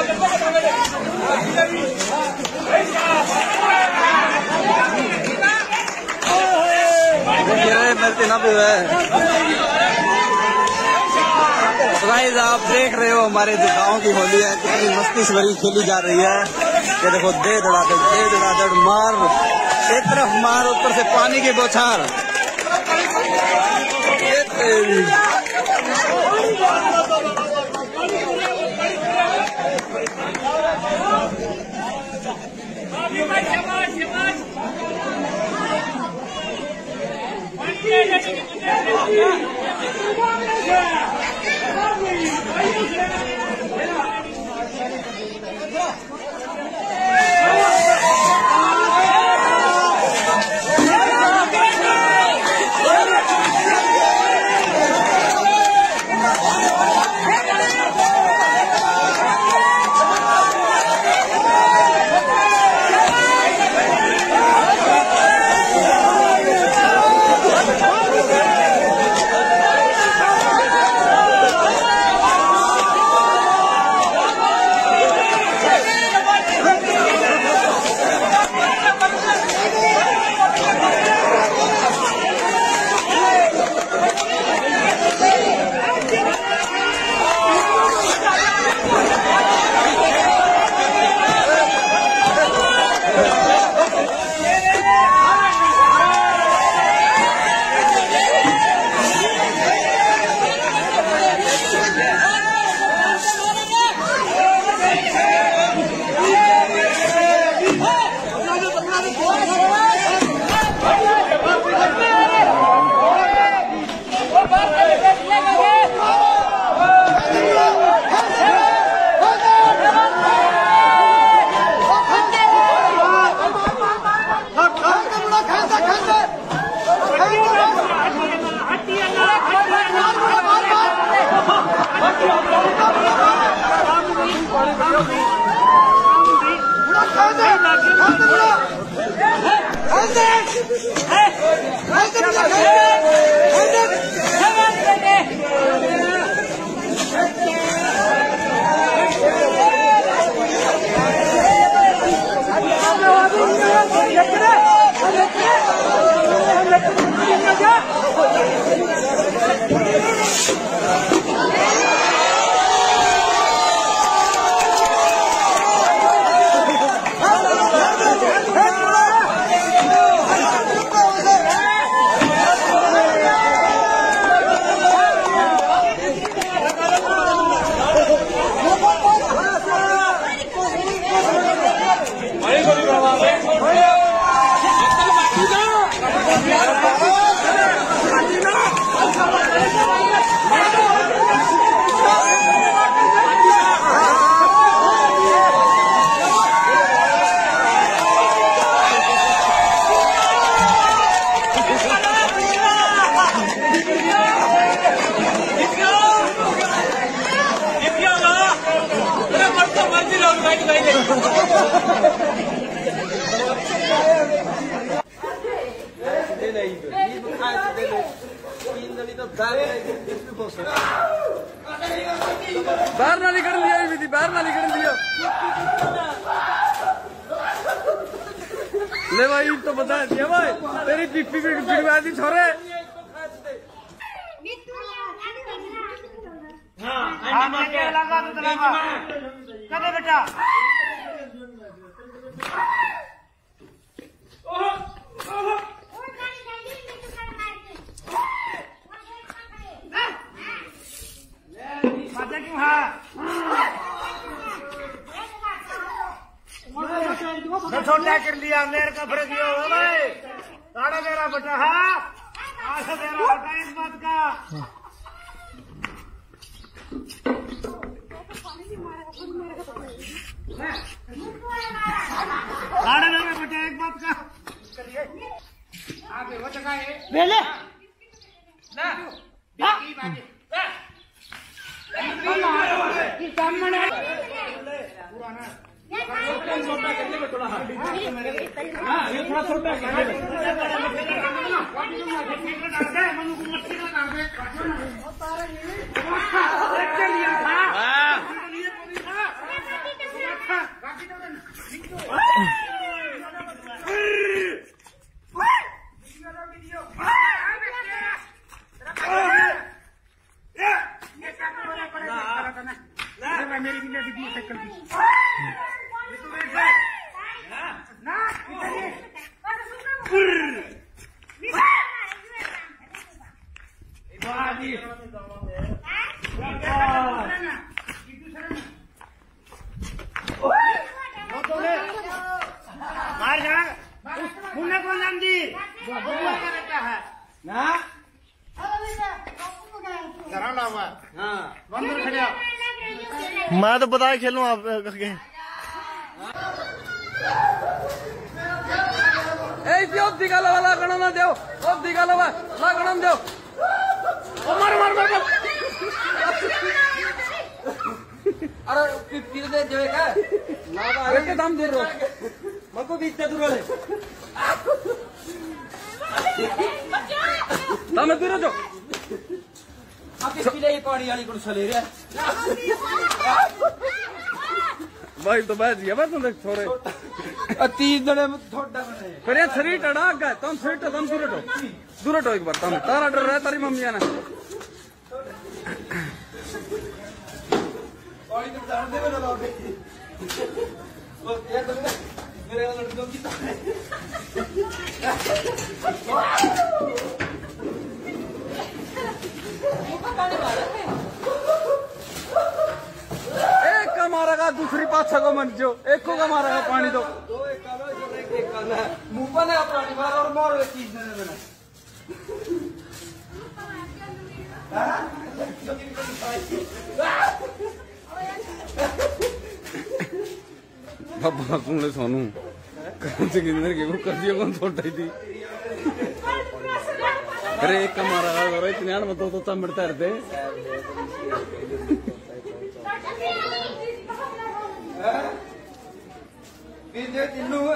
मिलते ना भी है। गाइस आप देख रहे हो हमारे जो गाँव की होली है कितनी मस्ती से भरी खेली जा रही है। ये देखो दे धड़ाधड़ मार, एक तरफ मार ऊपर से पानी की बौछार। बाहर ना निकल लिया, बाहर ना निकल लिया। ले भाई तो बता दिया भाई, तेरी पिप्पी बिगड़ा दी छोरे। लगा बेटा छोटा कर लिया मेरे का फर्क ये हो भाई, साढ़े मेरा बेटा है आशा मेरा बेटा इस बात का साढ़े मेरा बेटा एक बात का आगे वो जगह है बेले ना छोटा करने में थोड़ा ये थोड़ा छोटा मैं तो पता खेलूं आप लागण देव लागण देव मार मार मार अरे दे जो है क्या दाम दे रहे मको भी इतना दूर है दाम दे रहे जो आप इसके लिए पानी वाली कौन सा ले रहे भाई तो बैठ गया बस तुम छोरे 30 जने थोड़ा पर ये शरीर टड़ा गया तुम शरीर तुम दूर हटो एक बार तुम तारा डर रहा है तारी मम्मी आना मेरे लड़कों की एक का मारेगा दूसरी पाछा को मन जो एक को का मारेगा पानी दो मुंह पर पानी मार और मारो एक चीज देना बाबा सुन ले सोनू कौन से किधर के वो कर दिया कौन छोटा ही थी अरे एक का मारा और इतने यार मतलब तो चमड़ता रहते बीजे तिन्नू है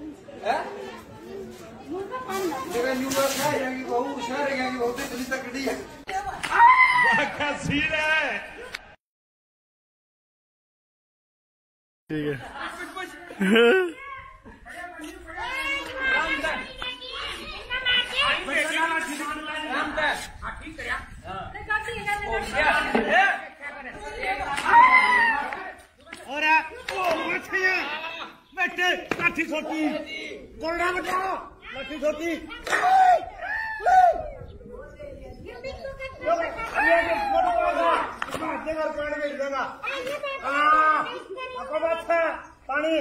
मेरा न्यूज़ है कि बहुत शहर है कि बहुत दिल्ली तक खड़ी है क्या सीन है ठीक है और बैठे लाठी छोटी गोल्डा बचाओ लाठी छोटी पानी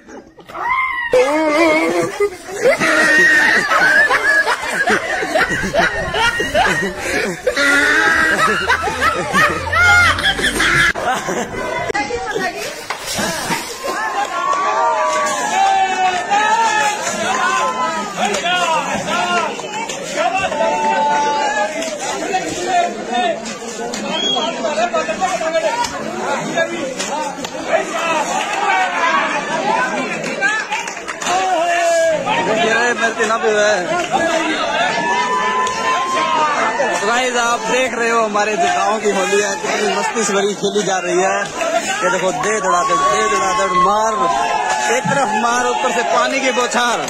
गाइस आप देख रहे हो हमारे गाँव की होली है कितनी मस्ती से भरी खेली जा रही है ये देखो दे दड़ादड़ मार एक तरफ मार ऊपर से पानी की बौछार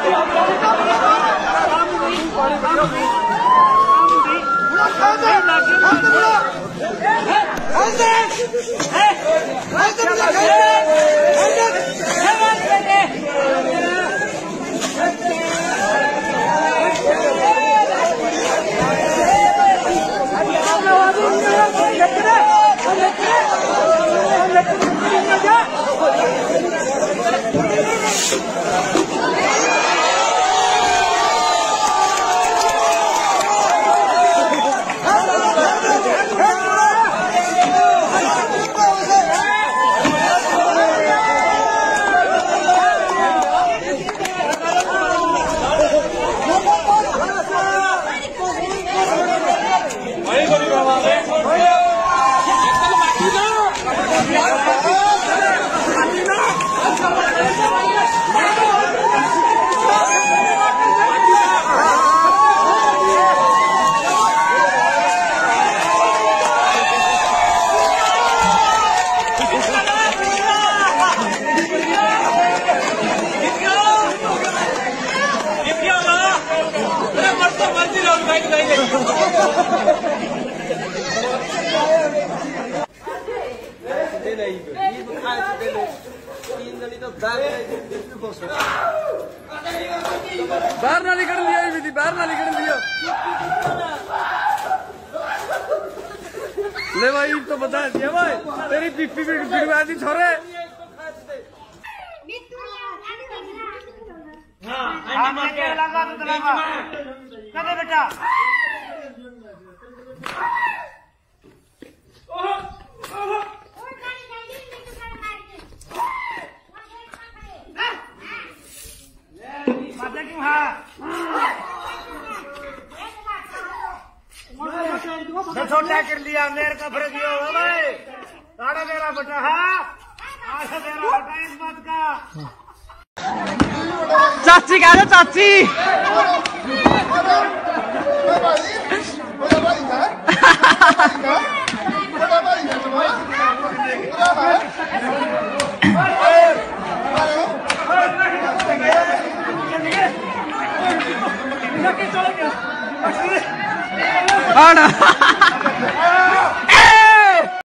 बाहर ना निकल लिया विधि, बाहर ना निकल लिया। ले भाई तो बता दिया भाई, तेरी पीपी बिगड़ा दी छोरे। लगा तो लगा कदे बेटा छोटा कर लिया मेरे का फर्क ये होगा भाई। साढ़े मेरा बेटा है, आधा मेरा बेटा इस बात का। चाची कह रहे चाची। आना